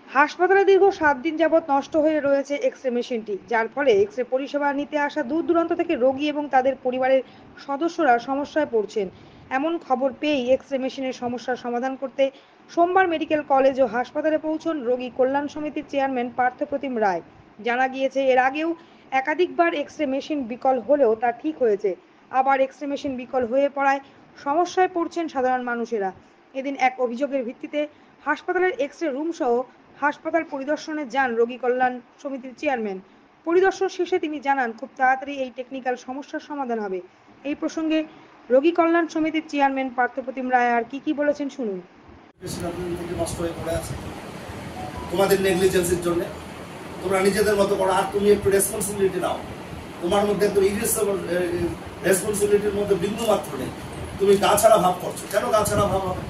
হাসপাতালে দীর্ঘ 7 দিন যাবৎ নষ্ট হয়ে রয়েছে এক্স-রে মেশিনটি, যার ফলে এক্স-রে পরিষেবা নিতে আসা দূর দূরান্ত থেকে রোগী এবং তাদের পরিবারের সদস্যরা সমস্যায় পড়ছেন। এমন খবর পেয়েই এক্স-রে মেশিনের সমস্যার সমাধান করতে সোমবার মেডিকেল কলেজ ও হাসপাতালে পৌঁছন রোগী কল্যাণ সমিতির চেয়ারম্যান পার্থপ্রতিম রায়। জানা গিয়েছে, এর আগেও একাধিকবার এক্স-রে মেশিন বিকল হলেও তা ঠিক হয়েছে। আবার এক্স-রে মেশিন বিকল হয়ে পড়ায় সমস্যায় পড়ছেন সাধারণ মানুষেরা। এদিন এক অভিযোগের ভিত্তিতে হাসপাতালের এক্স-রে রুম সহ হাসপাতাল পরিদর্শনে যান রোগী কল্যাণ সমিতির চেয়ারম্যান। পরিদর্শন শেষে তিনি জানান, খুব তাড়াতাড়ি এই টেকনিক্যাল সমস্যার সমাধান হবে। এই প্রসঙ্গে রোগী কল্যাণ সমিতির চেয়ারম্যান পার্থপ্রতিম রায় আর কি বলেছেন শুনুন। তোমাদের নেগলিজেন্সের জন্য তোমরা নিজেদের মতো করো, আর তুমি একটু রেসপন্সিবিলিটি নাও। তোমার মধ্যে একদম রেসপন্সিবিলিটির মধ্যে বিন্দু মাত্র নেই। তুমি গা ছাড়া ভাব করছো। কেন গা ছাড়া ভাব হবে?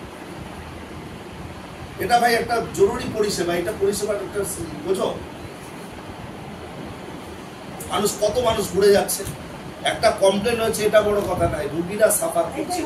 এটা ভাই একটা জরুরি পরিষেবা। এটা পরিষেবার একটা বোঝো, কত মানুষ ঘুরে যাচ্ছে। একটা কমপ্লেন হয়েছে, এটা বড় কথা নাই, রুগীরা সাফার করছে।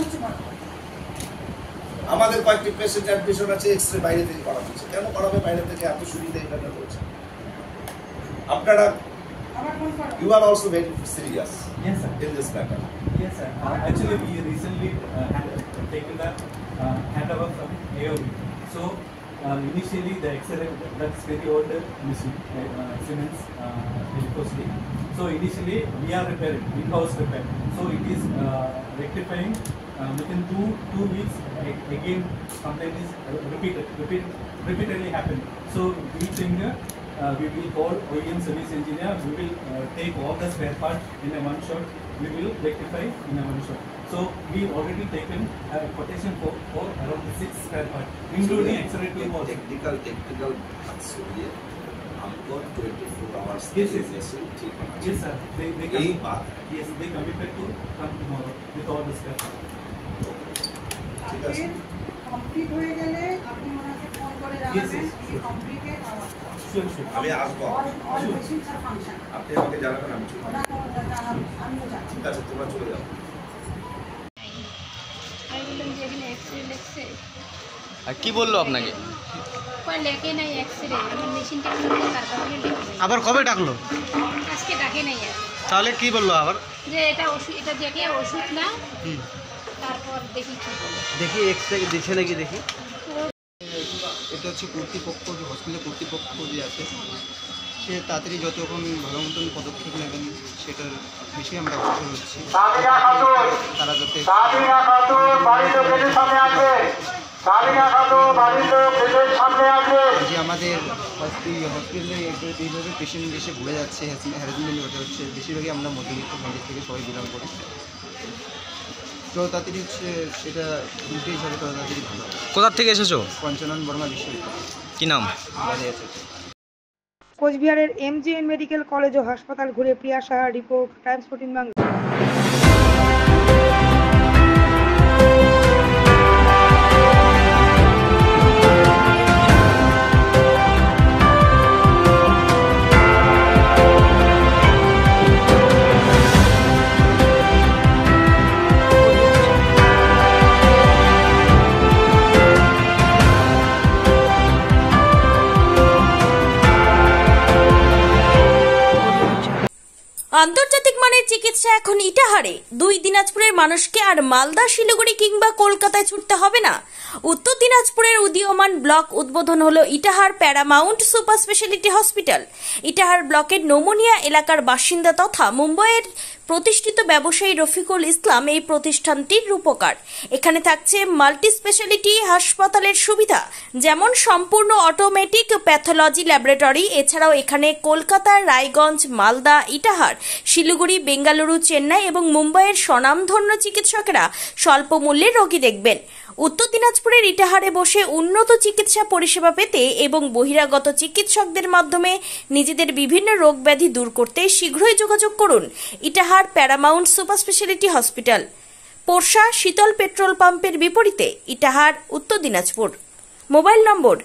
আমাদের কয়েকটি পেশেন্ট অ্যাডমিশন আছে, এক্স-রে বাইরে থেকে করা হচ্ছে। কেন করাবে বাইরে থেকে? এত সুবিধা এখানে রয়েছে। আপনারা you are also very serious. Yes, sir. In this matter. Yes, sir. Actually, we recently taken the handover from AOB. So initially the X-ray, that's very old machine, Siemens electricity. So initially we are repairing, in-house repair. So it is rectifying within two weeks. Again, complaint is repeatedly happen. So we think we will call OEM service engineer. We will take all the spare parts in a one shot. We will rectify in a one shot. So we already taken a quotation for around 6 spare parts, including X-ray tube also. Technical हमको 24 hours. Yes, sir. They committed to come tomorrow with all the spare parts. ঠিক আছে। Complete হয়ে গেলে আপনি ওনাকে phone করে জানাবেন যে কমপ্লিটেড আওয়ার। আমি আসবো। অল মেশিনস আর ফাংশন। আপনি আমাকে জানাবেন, আমি চলে যাব। আমিও যাচ্ছি। ঠিক আছে, তোমরা চলে যাও। আমি বললাম যে এখানে এক্স-রে লেখছে। আর কি বললো আপনাকে? কই লেখে নাই এক্স-রে, আমার মেশিনটা খুলতে তার কারণে লেখে। আবার কবে ডাকলো? আজকে ডাকে নাই আর। তাহলে কি বললো আবার? যে এটা ওষুধ, এটা দেখে ওষুধ না, তারপর দেখি কি বলে। দেখি এক্স-রে দিচ্ছে নাকি দেখি। এটা হচ্ছে কর্তৃপক্ষ, যে হসপিটালের কর্তৃপক্ষ যে আছে, সে তাড়াতাড়ি যতক্ষণ ভালো মতন পদক্ষেপ নেবেন সেটার বিষয়ে আমরা অগ্রসর হচ্ছি। তারা যাতে যে আমাদের হসপিটালে এইভাবে পেশেন্ট এসে ঘুরে যাচ্ছে, হ্যারাসমেন্ট হচ্ছে, বেশিরভাগই আমরা মধ্যবিত্ত ফ্যামিলি থেকে সবাই বিলং করি। তো তাড়াতাড়ি হচ্ছে এটা দুটো হিসাবে তো তাড়াতাড়ি ভালো। কোথা থেকে এসেছো? পঞ্চানন বর্মা বিশ্ববিদ্যালয়। কি নাম? কোচবিহারের MGN মেডিকেল কলেজ ও হাসপাতাল ঘুরে প্রিয়া সাহার রিপোর্ট, টাইমস 14 বাংলা। আন্তর্জাতিক মানের চিকিৎসা এখন ইটাহারে। 2 দিনাজপুরের মানুষকে আর মালদা, শিলিগুড়ি কিংবা কলকাতায় ছুটতে হবে না। উত্তর দিনাজপুরের উদীয়মান ব্লক উদ্বোধন হলো Itahar paramount super speciality hospital. Itahar ব্লকের নোমনিয়া এলাকার বাসিন্দা তথা মুম্বাইয়ের প্রতিষ্ঠিত ব্যবসায়ী রফিকুল ইসলাম এই প্রতিষ্ঠানটির রূপকার। এখানে থাকছে মাল্টি স্পেশালিটি হাসপাতালের সুবিধা, যেমন সম্পূর্ণ অটোমেটিক প্যাথোলজি ল্যাবরেটরি। এছাড়াও এখানে কলকাতা, রায়গঞ্জ, মালদা, ইটাহার, শিলিগুড়ি, বেঙ্গালুরু, চেন্নাই এবং মুম্বাইয়ের স্বনামধন্য চিকিৎসকেরা স্বল্প মূল্যে রোগী দেখবেন। উত্তর দিনাজপুরের ইটাহারে বসে উন্নত চিকিৎসা পরিষেবা পেতে এবং বহিরাগত চিকিৎসকদের মাধ্যমে নিজেদের বিভিন্ন রোগ ব্যাধি দূর করতে শীঘ্রই যোগাযোগ করুন Itahar paramount super speciality hospital, Porsha Shital petrol পাম্পের বিপরীতে, ইটাহার, উত্তর দিনাজপুর। মোবাইল নম্বর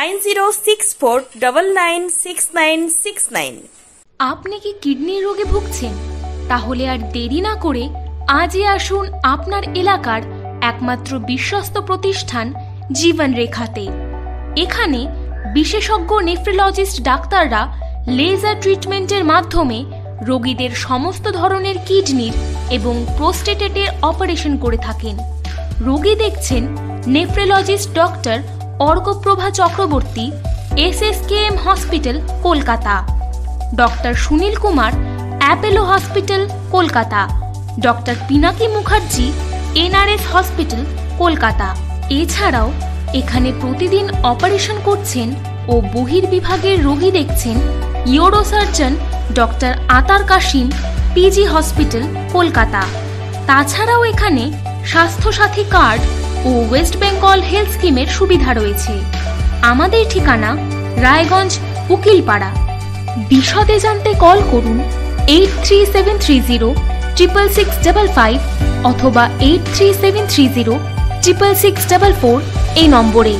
9064996969। আপনি কি কিডনি রোগে ভুগছেন? তাহলে আর দেরি না করে আজই আসুন আপনার এলাকার একমাত্র বিশ্বস্ত প্রতিষ্ঠান জীবন রেখাতে। এখানে বিশেষজ্ঞ নেফ্রোলজিস্ট ডাক্তাররা লেজার ট্রিটমেন্টের মাধ্যমে রোগীদের সমস্ত ধরনের কিডনির এবং প্রোস্টেটেটের অপারেশন করে থাকেন। রোগী দেখছেন nephrologist doctor Arkaprabha Chakraborty, SSKM hospital, Kolkata. Doctor Sunil Kumar, Apollo hospital, Kolkata. Doctor Pinaki Mukherjee, NRS hospital, Kolkata. এছাড়াও এখানে প্রতিদিন অপারেশন করছেন ও বহির্বিভাগের রোগী দেখছেন ইউরোসার্জন ডক্টর আতার কাশিম, PG হসপিটাল, কলকাতা। তাছাড়াও এখানে স্বাস্থ্যসাথী কার্ড ও ওয়েস্ট বেঙ্গল হেলথ স্কিমের সুবিধা রয়েছে। আমাদের ঠিকানা রায়গঞ্জ, উকিলপাড়া। বিশদে জানতে কল করুন 8373066655 অথবা 8373066644 এই নম্বরে।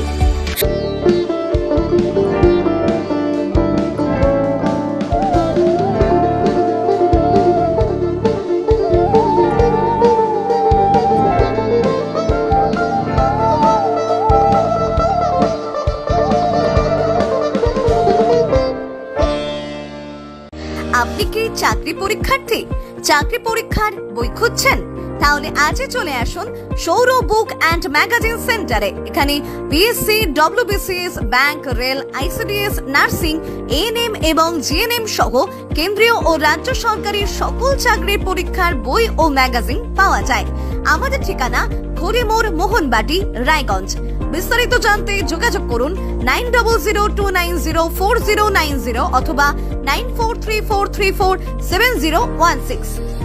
আপনি কি চাকরি পরীক্ষার্থী? চাকরি পরীক্ষার বই খুঁজছেন? তাহলে আজই চলে আসুন সৌর বুক অ্যান্ড ম্যাগাজিন সেন্টারে। এখানে BSc, WBCS, bank, rail, ICDS, nursing, ANM এবং GNM সহ কেন্দ্রীয় ও রাজ্য সরকারি সকল চাকরির পরীক্ষার বই ও ম্যাগাজিন পাওয়া যায়। আমাদের ঠিকানা খড়িমোড়, মোহনবাটি, রায়গঞ্জ। বিস্তারিত জানতে যোগাযোগ করুন 9002904090 অথবা 9434347016।